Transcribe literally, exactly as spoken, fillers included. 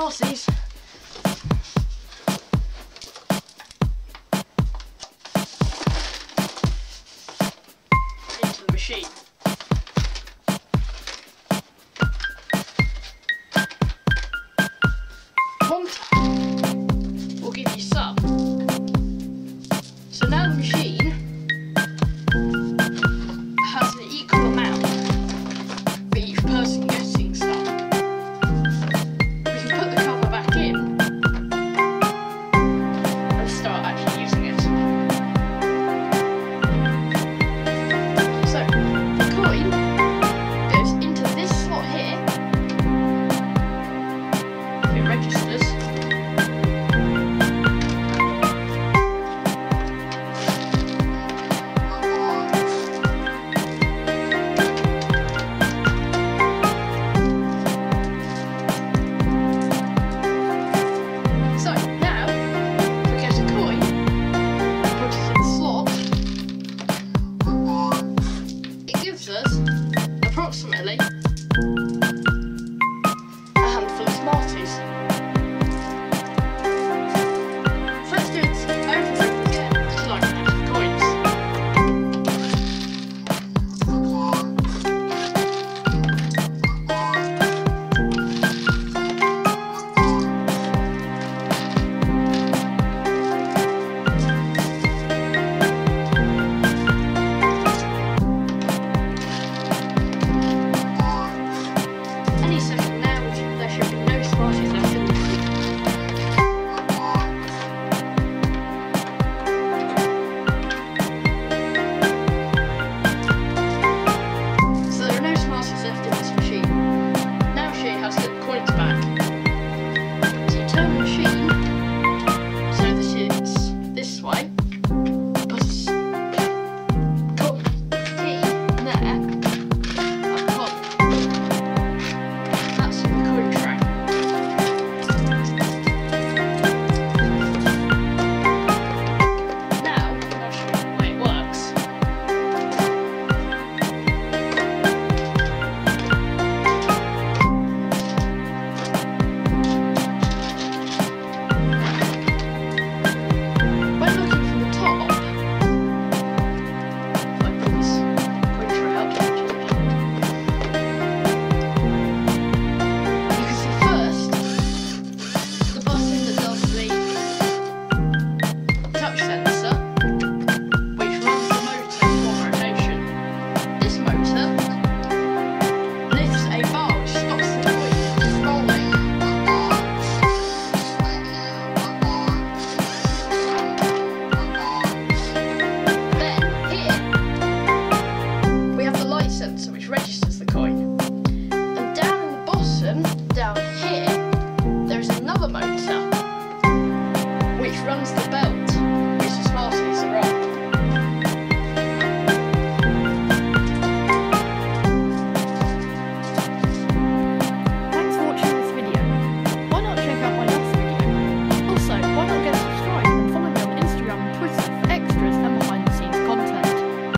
Smarties. Into the machine. One tap will give you some. So now the machine has an equal amount for each person getting some. We can put the cover back in and start actually using it. So the coin goes into this slot here. It registers. So now, if we get a coin and put it in the slot, it gives us approximately a handful of Smarties. So let's do it over and over again until I run out of coins. Any second now, there should be no Smarties left in the machine. So there are no Smarties left in this machine. Now she has to get the coins back. So you turn the machine so that it's this way. Put a cup tea there. And put that's in the coin tray. Now, I'll show you the way it works. When looking from the top, if I pull this coin tray up, you can see first the button that does the touch sensor, which runs the motor in one rotation. This motor lifts a bar which stops the coin from rolling. Then here we have the light sensor which registers the coin. And down in the bottom, down here, there is another motor which runs the bell